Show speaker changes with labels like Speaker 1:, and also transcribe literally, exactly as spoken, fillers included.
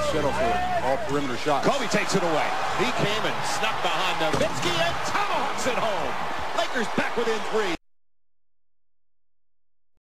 Speaker 1: settle for all perimeter shots.
Speaker 2: Kobe takes it away. He came and snuck behind Nowitzki and tomahawks it home. Lakers back within three.